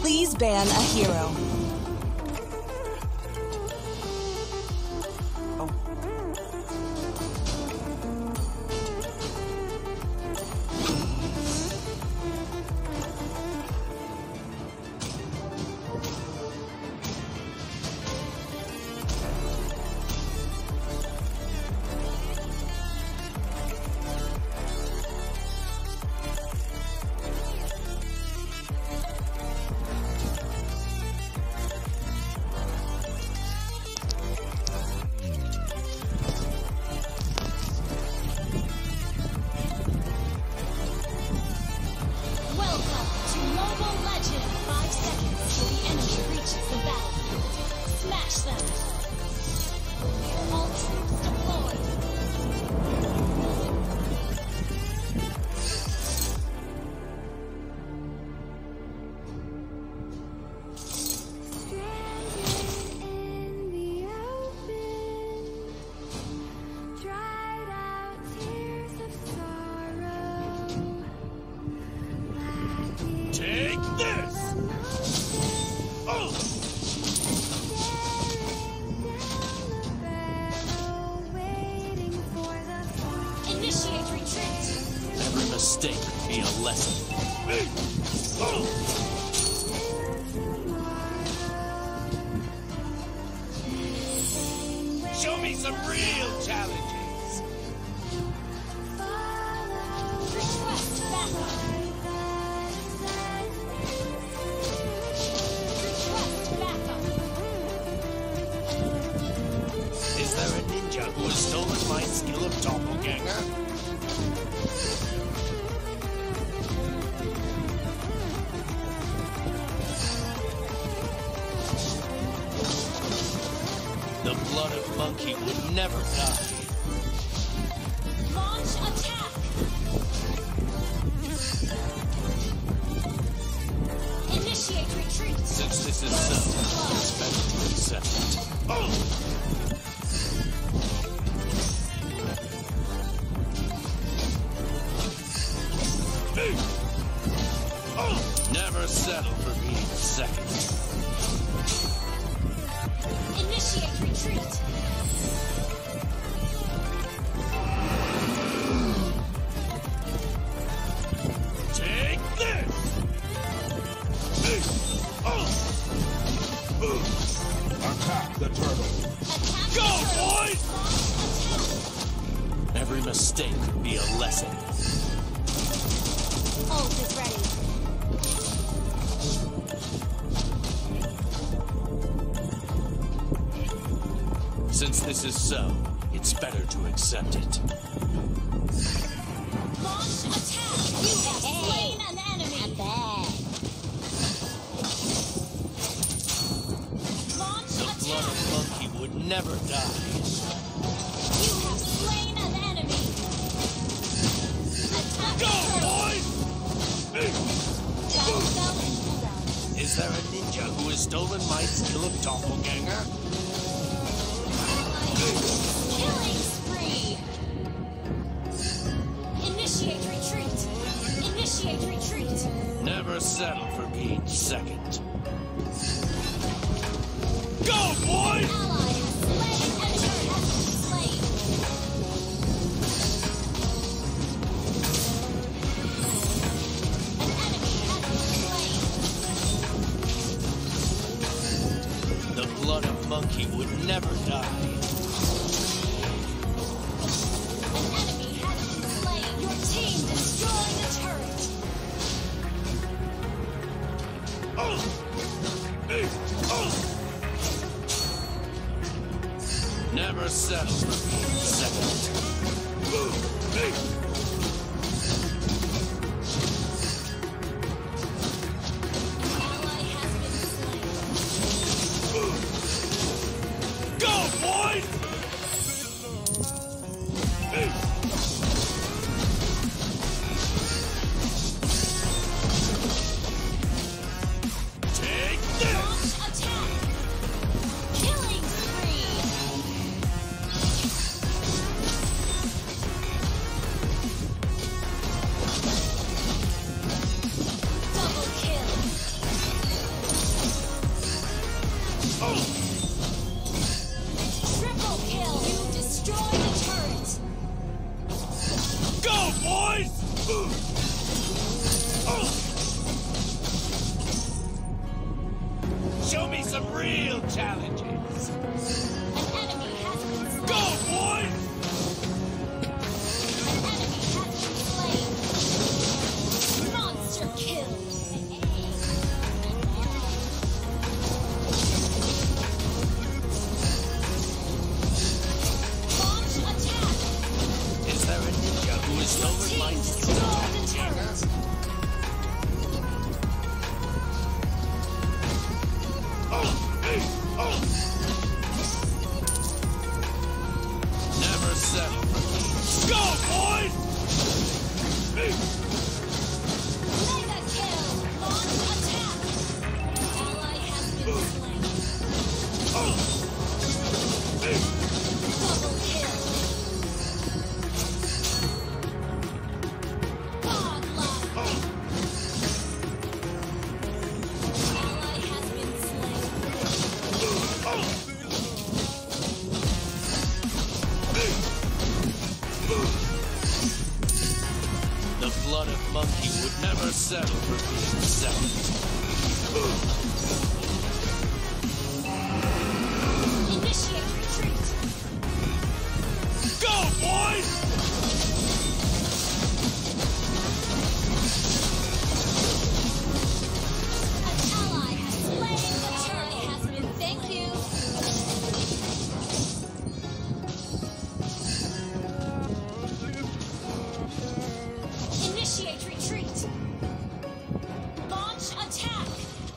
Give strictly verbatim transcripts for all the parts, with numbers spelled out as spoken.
Please ban a hero. Mistake be a lesson. Show me some real challenges. Request backup. Request backup. Is there a ninja who has stolen my skill of doppelganger? The blood of monkey would never die. Launch attack! Initiate retreat! Since this is so, it's better to accept it. Oh! Never settle for being second. Initiate retreat! Take this! Attack the turtle! Attack Go, the turtle. boys! Launch attack! Every mistake could be a lesson. Ult is ready. Since this is so, it's better to accept it. Launch attack! You have slain an enemy! Launch The blood attack! of monkey would never die. You have slain an enemy! Attack Go, the turtle! boys! Battle cell installed. Is there a ninja who has stolen my skill of doppelganger? Killing spree! Initiate retreat! Initiate retreat! Never settle for being second. Go, boys! Ally has slain! Enemy has been slain! An enemy has been slain! The blood of monkey would never die. An enemy has been slain! Your team destroyed the turret! Never settle for being second. Ally has been slain! Go, boys! Take this! Launch attack! Killing spree! real challenges. An enemy has been slain. Go, boys! An enemy has been slain. Monster kill. Launch attack. Is there a ninja who has Your stolen team my skill destroyed of the doppelganger? turret. Never settle for me. Go, boys! Mega kill. Launch attack. Ally has been slain. Double kill. Godlike. Ally has been slain. The blooded monkey would never settle for being second. Initiate retreat. Go, boys! An ally has slain the turret has been. Thank you. Initiate retreat. Launch attack.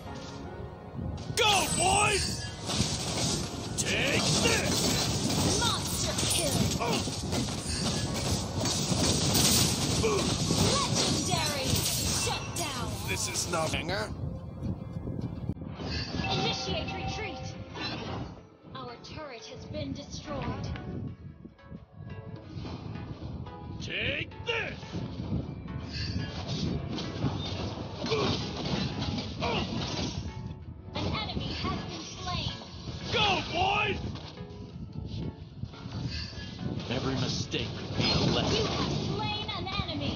Go, boys! Take this! Monster kill. Legendary. Shut down. This is not hanger. Initiate retreat. Our turret has been destroyed. Take this! An enemy has been slain. Go, boys! Every mistake could be a You lesson. have slain an enemy.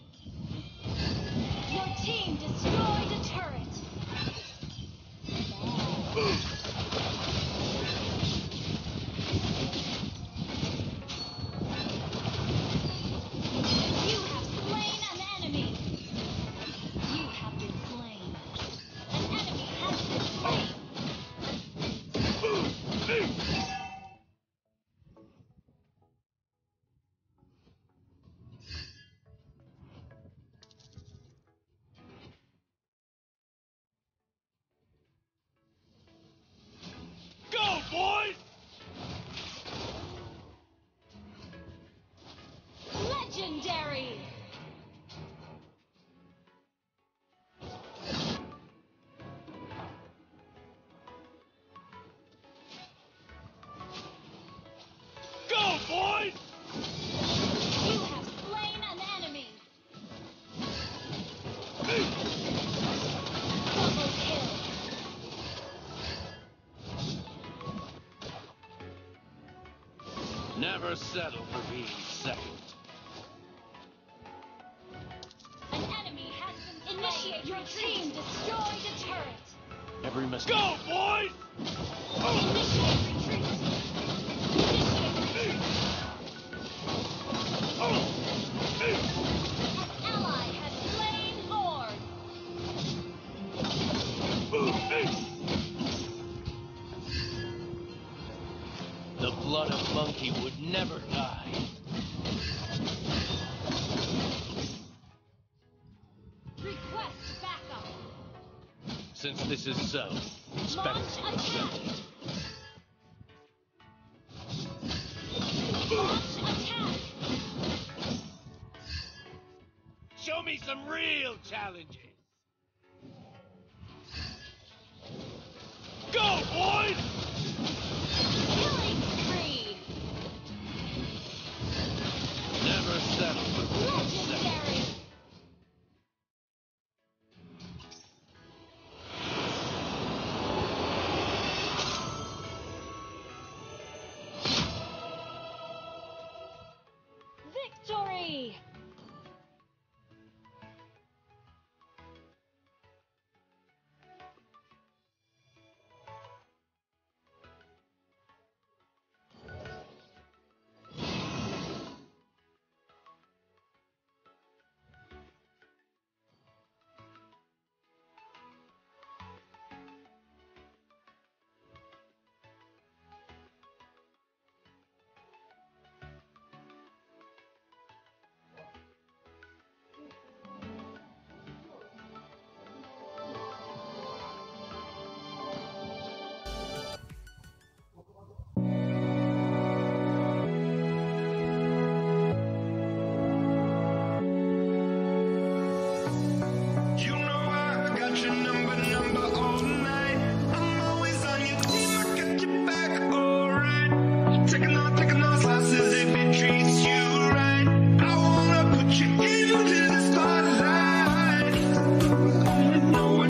Your team destroyed a turret. You have slain an enemy. You have been slain. An enemy has been slain. Go, boys! Legendary. Go, boys! You have slain an enemy. Double kill. Never settle for being second. An enemy has been slain. Initiate your team destroyed a turret. Every mistake. Go, boys! Initiate retreat. Initiate retreat. An ally has slain Horde. The blooded monkey would never die. Request backup. Since this is so, expect Launch it. attack. Launch attack. Show me some real challenges.